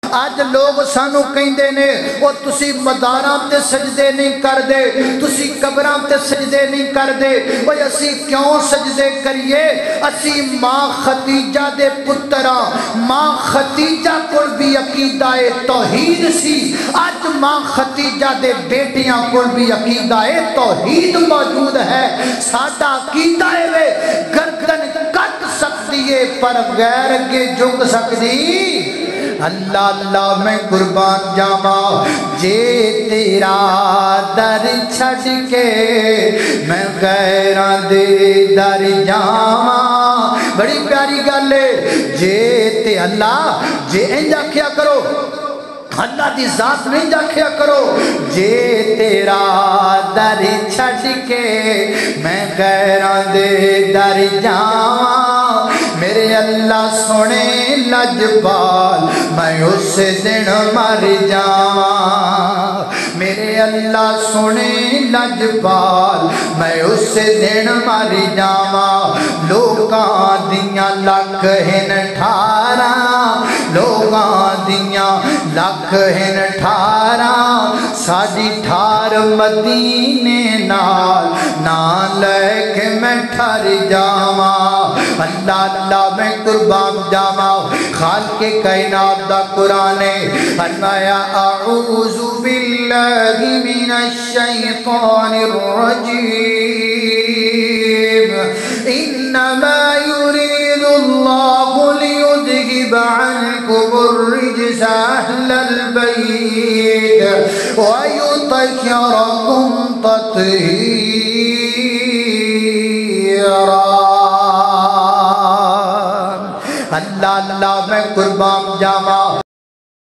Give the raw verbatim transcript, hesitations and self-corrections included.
آج لوگ سانو کہندے نے او تسی مداراں تے سجدے نہیں کر دے، تسی قبراں تے سجدے نہیں کر دے۔ او اسی کیوں سجدے کریے؟ اسی ماں خدیجہ دے پتراں، ماں خدیجہ کول بھی عقیدہ توحید سی، آج ماں خدیجہ دے بیٹیاں کول بھی عقیدہ توحید موجود ہے۔ ساڈا عقیدہ ہے گردن کٹ سکتی ہے پر غیر کے جھک سکتی۔ اللہ اللہ میں قربان جاواں، جے تیرا در چھڑ کے میں غیراں دے در جاواں۔ بڑی پیاری گل ہے، جے تے اللہ جے انج آکھیا کرو، اللہ دی ذات نہیں جاکھیا کرو، جے تیرا در چھڑ کے میں غیراں دے در جاواں۔ میرے اللہ سونے لجپال میں اس دن مر جاواں، میرے اللہ سونے لجپال میں اس دن مر جاواں۔ لوکاں دیاں لکھ ہن ٹھاراں، لوکاں دیاں لکھ ہن ٹھاراں، ساڈی ٹھار مدینے نال نہ لے کے میں ٹھر جاواں۔ اللہ اللہ میں قربان جاواں، خالق کائنات دا قرآن فرمایا اعوذ باللہ من الشیطان الرجیم انما يريد الله ليذهب عنكم الرجس اهل البيت ويطهركم تطهيرا۔ اللہ اللہ